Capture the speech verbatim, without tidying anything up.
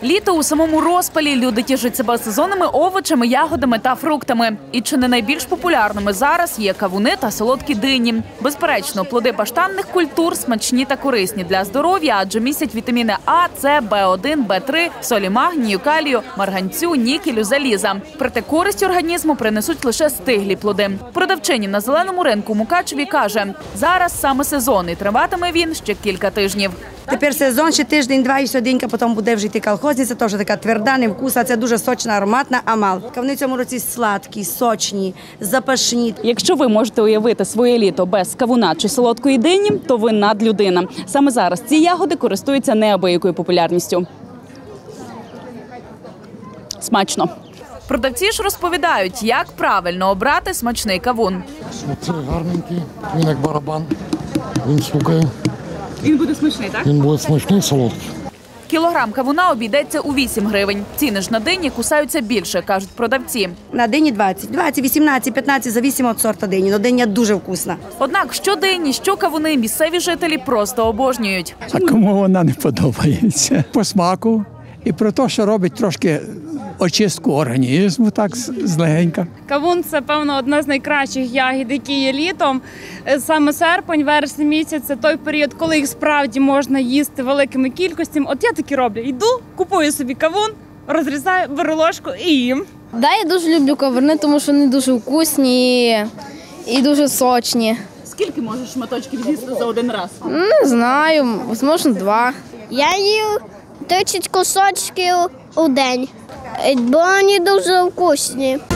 Літо у самому розпалі, люди тішать себе сезонними овочами, ягодами та фруктами. І чи не найбільш популярними зараз є кавуни та солодкі дині. Безперечно, плоди баштанних культур смачні та корисні для здоров'я, адже містять вітаміни А, С, Б один, Б три, солі магнію, калію, марганцю, нікелю, заліза. Проте користь організму принесуть лише стиглі плоди. Продавчиня на зеленому ринку Мукачеві каже, зараз саме сезон і триватиме він ще кілька тижнів. Тепер сезон, ще тиждень-два і сьогодні, потім буде вже йти колхозниця, теж така тверда, невкусна, це дуже сочна, ароматна амал. Кавуни в цьому році сладкі, сочні, запашні. Якщо ви можете уявити своє літо без кавуна чи солодкої дині, то ви надлюдина. Саме зараз ці ягоди користуються неабиякою популярністю. Смачно. Продавці ж розповідають, як правильно обрати смачний кавун. Це гарненький, він як барабан, він стукає. Він буде смачний, так? Він буде смачний, солодкий. Кілограм кавуна обійдеться у вісім гривень. Ціни ж на дині кусаються більше, кажуть продавці. На дині двадцять, двадцять, вісімнадцять, п'ятнадцять, зависимо від сорту дині, але диня дуже вкусна. Однак що дині, що кавуни місцеві жителі просто обожнюють. А кому вона не подобається? По смаку і про те, що робить трошки очистку організму, так злегенька. Кавун – це, певно, одна з найкращих ягід, які є літом. Саме серпень, вересень місяць – це той період, коли їх справді можна їсти великими кількостями. От я таки роблю. Йду, купую собі кавун, розрізаю, беру ложку і їм. Да, я дуже люблю кавуни, тому що вони дуже вкусні і дуже сочні. Скільки можеш шматочків з'їсти за один раз? Не знаю, можна два. Я їв тридцять кусочків у день, бо вони дуже вкусні.